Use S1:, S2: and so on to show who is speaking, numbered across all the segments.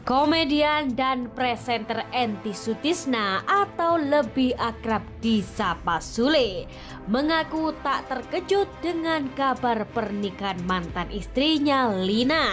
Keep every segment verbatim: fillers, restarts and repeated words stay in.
S1: Komedian dan presenter Enti Sutisna atau lebih akrab disapa Sule mengaku tak terkejut dengan kabar pernikahan mantan istrinya Lina.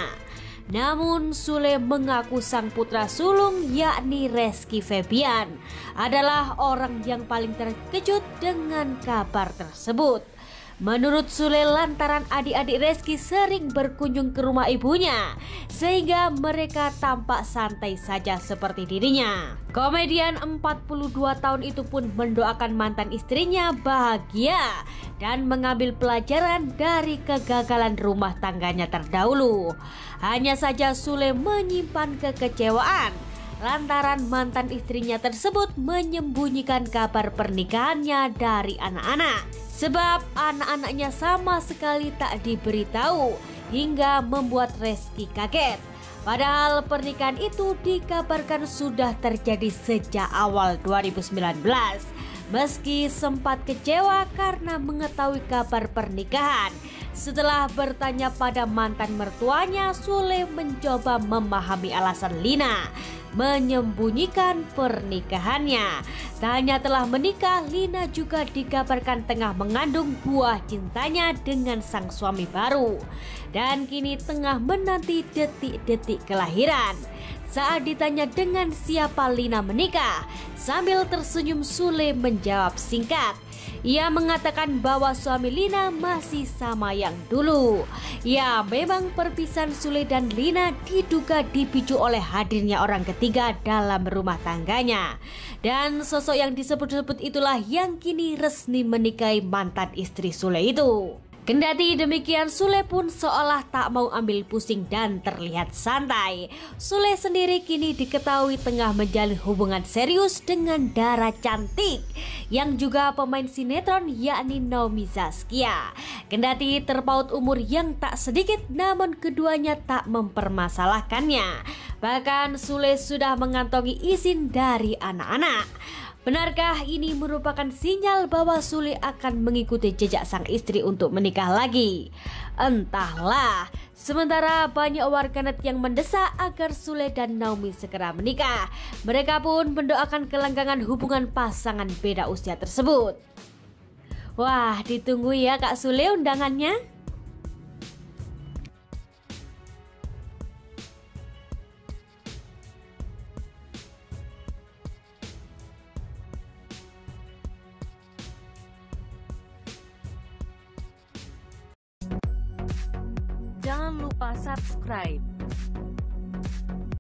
S1: Namun Sule mengaku sang putra sulung yakni Rizky Febian adalah orang yang paling terkejut dengan kabar tersebut. Menurut Sule, lantaran adik-adik Rizky sering berkunjung ke rumah ibunya sehingga mereka tampak santai saja seperti dirinya. Komedian empat puluh dua tahun itu pun mendoakan mantan istrinya bahagia dan mengambil pelajaran dari kegagalan rumah tangganya terdahulu. Hanya saja Sule menyimpan kekecewaan lantaran mantan istrinya tersebut menyembunyikan kabar pernikahannya dari anak-anak. Sebab anak-anaknya sama sekali tak diberitahu hingga membuat Rizky kaget. Padahal pernikahan itu dikabarkan sudah terjadi sejak awal dua ribu sembilan belas. Meski sempat kecewa karena mengetahui kabar pernikahan, setelah bertanya pada mantan mertuanya, Sule mencoba memahami alasan Lina menyembunyikan pernikahannya. Tak hanya telah menikah, Lina juga dikabarkan tengah mengandung buah cintanya dengan sang suami baru dan kini tengah menanti detik-detik kelahiran. Saat ditanya dengan siapa Lina menikah, sambil tersenyum Sule menjawab singkat. Ia mengatakan bahwa suami Lina masih sama yang dulu. Ya, memang perpisahan Sule dan Lina diduga dipicu oleh hadirnya orang ketiga dalam rumah tangganya. Dan sosok yang disebut-sebut itulah yang kini resmi menikahi mantan istri Sule itu. Kendati demikian, Sule pun seolah tak mau ambil pusing dan terlihat santai. Sule sendiri kini diketahui tengah menjalin hubungan serius dengan Dara cantik yang juga pemain sinetron yakni Naomi Zaskia. Kendati terpaut umur yang tak sedikit, namun keduanya tak mempermasalahkannya. Bahkan Sule sudah mengantongi izin dari anak-anak. Benarkah ini merupakan sinyal bahwa Sule akan mengikuti jejak sang istri untuk menikah lagi? Entahlah. Sementara banyak warganet yang mendesak agar Sule dan Naomi segera menikah. Mereka pun mendoakan kelanggengan hubungan pasangan beda usia tersebut. Wah, ditunggu ya Kak Sule undangannya.
S2: Jangan lupa subscribe.